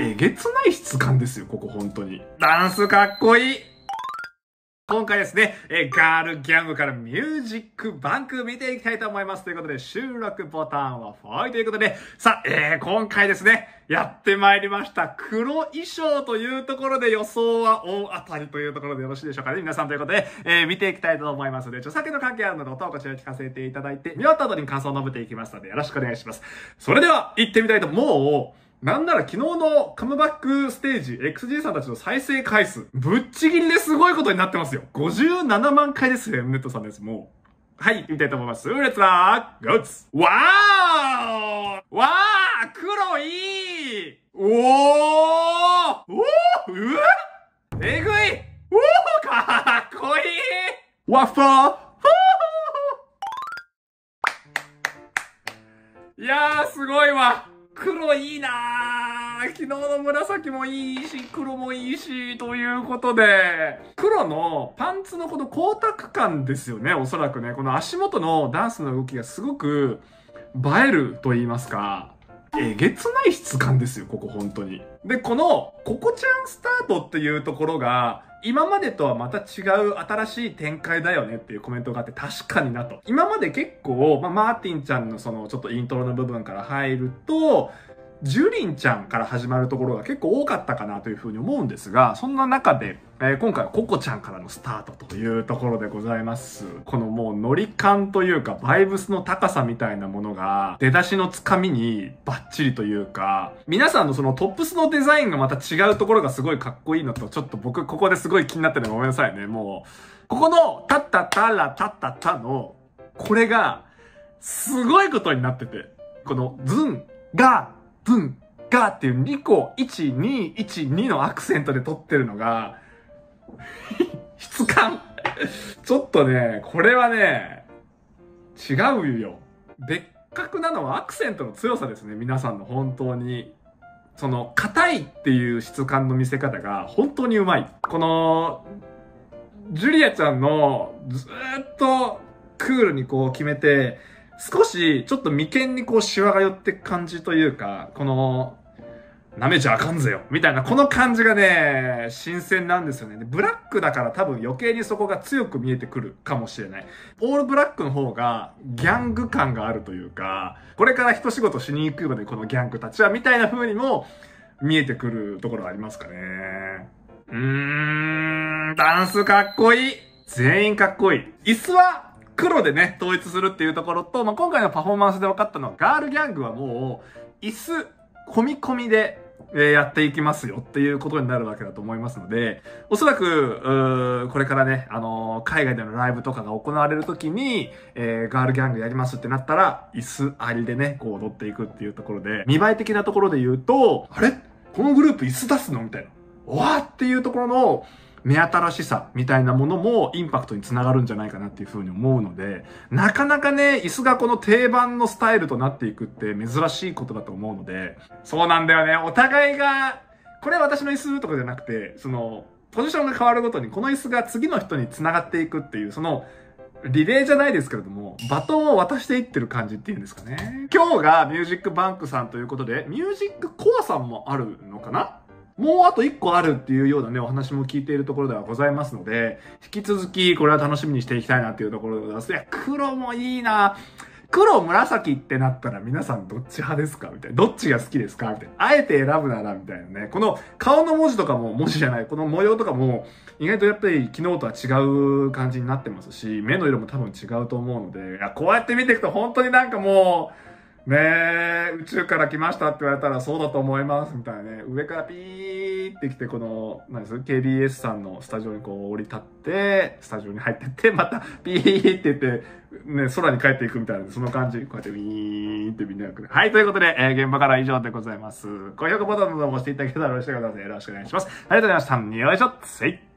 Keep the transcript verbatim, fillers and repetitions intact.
えげつない質感ですよ、ここ本当に。ダンスかっこいい。今回ですね、えガールギャングからミュージックバンク見ていきたいと思います。ということで、収録ボタンはフォーということで、さあ、えー、今回ですね、やってまいりました。黒衣装というところで予想は大当たりというところでよろしいでしょうかね。皆さんということで、えー、見ていきたいと思いますので、著作権の関係あるので音をこちらに聞かせていただいて、見終わった後に感想を述べていきますので、よろしくお願いします。それでは、行ってみたいと、もう、なんなら昨日のカムバックステージ、エックスジェー さんたちの再生回数、ぶっちぎりですごいことになってますよ。ごじゅうななまんかいですね、ネットさんです。もう。はい、行ってみたいと思います。レッツラーゴーツわーわー黒いいおーおーうわえぐいおーかっこいいワッファーいやー、すごいわ。黒いいなー。昨日の紫もいいし、黒もいいし、ということで、黒のパンツのこの光沢感ですよね、おそらくね。この足元のダンスの動きがすごく映えると言いますか、えげつない質感ですよ、ここ本当に。で、この、ココちゃんスタートっていうところが、今までとはまた違う新しい展開だよねっていうコメントがあって確かになと。今まで結構、まあ、マーティンちゃんのそのちょっとイントロの部分から入ると、ジュリンちゃんから始まるところが結構多かったかなというふうに思うんですが、そんな中で、えー、今回はココちゃんからのスタートというところでございます。このもうノリ感というか、バイブスの高さみたいなものが、出だしのつかみにバッチリというか、皆さんのそのトップスのデザインがまた違うところがすごいかっこいいのと、ちょっと僕ここですごい気になってるのごめんなさいね。もう、ここのタッタッタラタッタッタの、これが、すごいことになってて、このズン、ガー、ズン、ガーっていうにこ、いち、に、いち、にのアクセントで撮ってるのが、質感ちょっとね、これはね、違うよ。別格なのはアクセントの強さですね、皆さんの本当に。その、硬いっていう質感の見せ方が本当にうまい。この、ジュリアちゃんのずーっとクールにこう決めて、少しちょっと眉間にこうシワが寄ってく感じというか、この、舐めちゃあかんぜよみたいなこの感じがね、新鮮なんですよね。でブラックだから多分余計にそこが強く見えてくるかもしれない。オールブラックの方がギャング感があるというか、これから一仕事しに行くのでこのギャングたちはみたいな風にも見えてくるところありますかね。うーん、ダンスかっこいい。全員かっこいい。椅子は黒でね、統一するっていうところと、まあ、今回のパフォーマンスで分かったのはガールギャングはもう椅子込み込みでえー、やっていきますよっていうことになるわけだと思いますので、おそらく、うーこれからね、あのー、海外でのライブとかが行われるときに、えー、ガールギャングやりますってなったら、椅子ありでね、こう踊っていくっていうところで、見栄え的なところで言うと、あれこのグループ椅子出すのみたいな。わーっていうところの、目新しさみたいなものもインパクトにつながるんじゃないかなっていうふうに思うので、なかなかね、椅子がこの定番のスタイルとなっていくって珍しいことだと思うので、そうなんだよね。お互いが、これは私の椅子とかじゃなくて、その、ポジションが変わるごとにこの椅子が次の人につながっていくっていう、その、リレーじゃないですけれども、バトンを渡していってる感じっていうんですかね。今日がミュージックバンクさんということで、ミュージックコアさんもあるのかな？もうあといっこあるっていうようなね、お話も聞いているところではございますので、引き続きこれは楽しみにしていきたいなっていうところでございます。いや、黒もいいな。黒、紫ってなったら皆さんどっち派ですかみたいな。どっちが好きですかみたいな。あえて選ぶならみたいなね。この顔の文字とかも、文字じゃない、この模様とかも、意外とやっぱり昨日とは違う感じになってますし、目の色も多分違うと思うので、いや、こうやって見ていくと本当になんかもう、ねえ、宇宙から来ましたって言われたらそうだと思います、みたいなね。上からピーって来て、この、何です ケービーエス さんのスタジオにこう降り立って、スタジオに入ってって、またピーって言って、ね、空に帰っていくみたいな、その感じ。こうやってウィーンってみんなが来る。はい、ということで、えー、現場から以上でございます。高評価ボタンなどを押していただけたらよろしくお願いします。よろしくお願いします。ありがとうございました。よいしょ、せい。